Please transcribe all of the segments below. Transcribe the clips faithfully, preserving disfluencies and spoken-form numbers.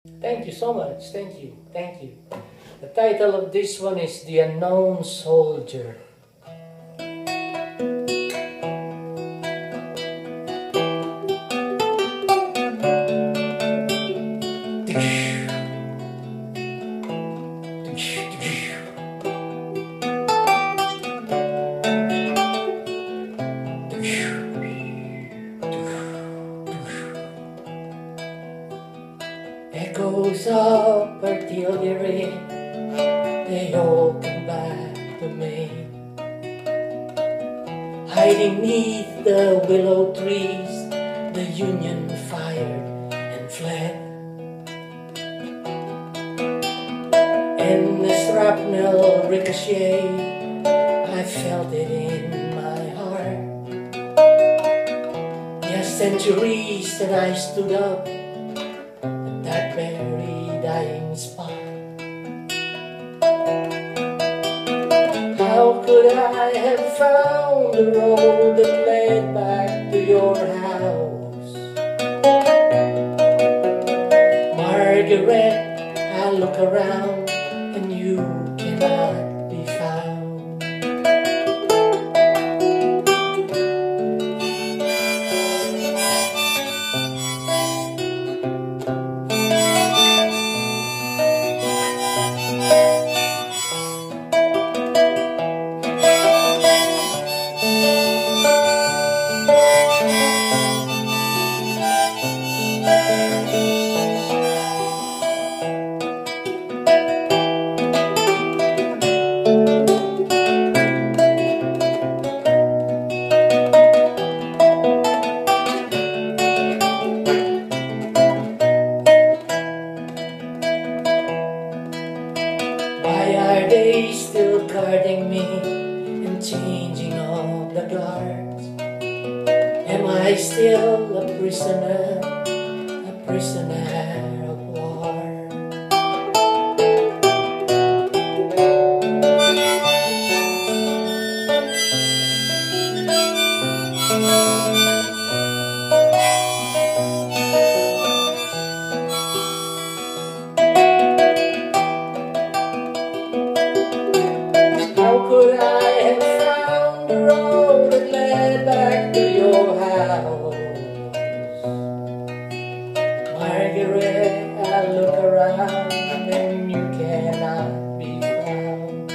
Thank you so much. Thank you. Thank you. The title of this one is The Unknown Soldier. Echoes of artillery, they all come back to me, hiding neath the willow trees. The Union fired and fled, and the shrapnel ricochet, I felt it in my heart. Yes, centuries that I stood up that very dying spot. How could I have found the road that led back to your house? Margaret, I look around and you cannot be found. Why are they still guarding me and changing all the guards? Am I still a prisoner, a prisoner of war? How could I have found the road that led back to your house? Margaret, I look around and you cannot be found.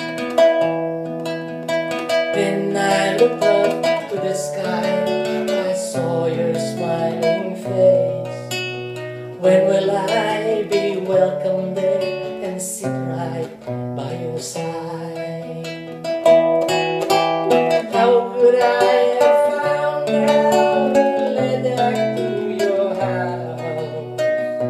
Then I looked up to the sky, I saw your smiling face. When will I be welcomed there and sit right by your side? How could I have found out and led back to your house?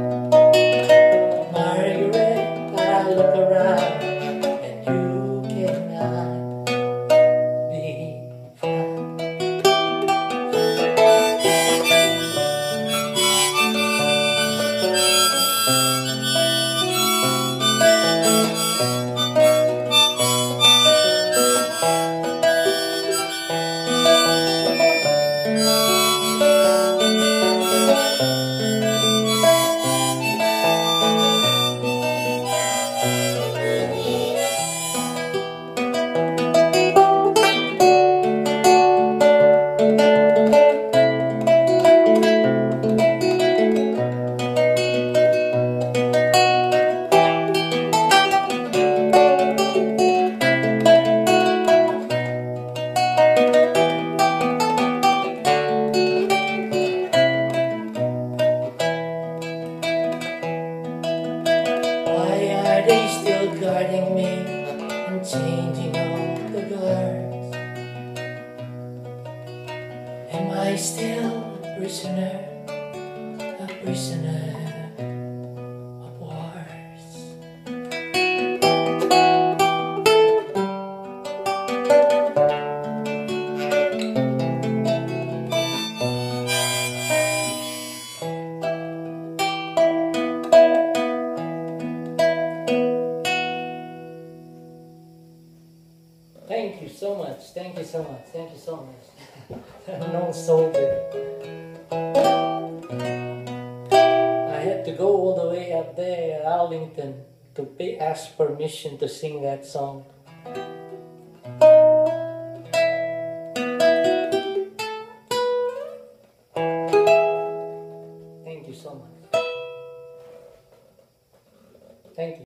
Margaret, I look around and you cannot be found. Are they still guarding me and changing all the guards? Am I still a prisoner, a prisoner of wars? Thank you so much. Thank you so much. Thank you so much. Unknown Soldier. I had to go all the way up there, Arlington, to pay, ask permission to sing that song. Thank you so much. Thank you.